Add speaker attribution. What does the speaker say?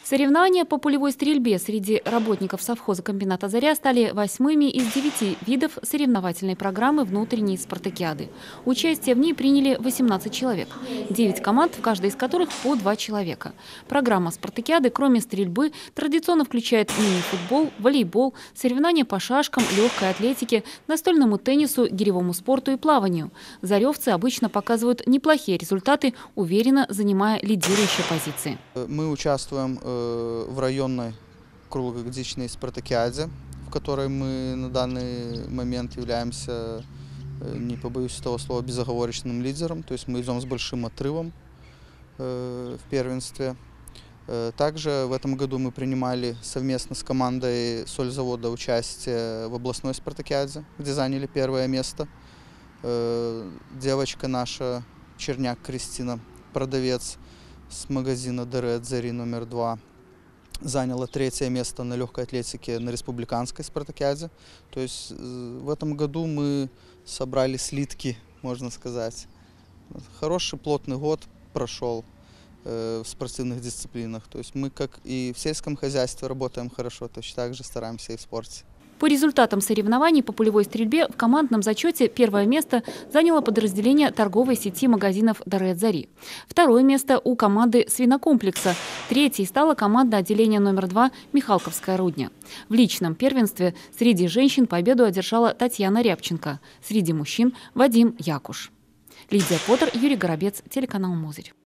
Speaker 1: Соревнования по пулевой стрельбе среди работников совхоза-комбината «Заря» стали 8-ми из 9 видов соревновательной программы внутренней спартакиады. Участие в ней приняли 18 человек, 9 команд, в каждой из которых по 2 человека. Программа спартакиады, кроме стрельбы, традиционно включает мини-футбол, волейбол, соревнования по шашкам, легкой атлетике, настольному теннису, гиревому спорту и плаванию. Заревцы обычно показывают неплохие результаты, уверенно занимая лидирующие позиции.
Speaker 2: Мы участвуем в районной круглогодичной спартакиаде, в которой мы на данный момент являемся, не побоюсь этого слова, безоговорочным лидером. То есть мы идем с большим отрывом в первенстве. Также в этом году мы принимали совместно с командой сользавода участие в областной спартакиаде, где заняли первое место. Девочка наша, Черняк Кристина, продавец с магазина «Даре Зари» номер 2, заняла 3-е место на легкой атлетике на республиканской спартакиаде. То есть в этом году мы собрали слитки, можно сказать. Хороший плотный год прошел в спортивных дисциплинах. То есть мы, как и в сельском хозяйстве, работаем хорошо, точно так же стараемся и в спорте.
Speaker 1: По результатам соревнований по пулевой стрельбе в командном зачете первое место заняло подразделение торговой сети магазинов «Даре Зари». Второе место у команды свинокомплекса. Третьей стала команда отделения номер 2 «Михалковская рудня». В личном первенстве среди женщин победу одержала Татьяна Рябченко. Среди мужчин – Вадим Якуш. Лидия Поттер, Юрий Горобец, телеканал «Мозырь».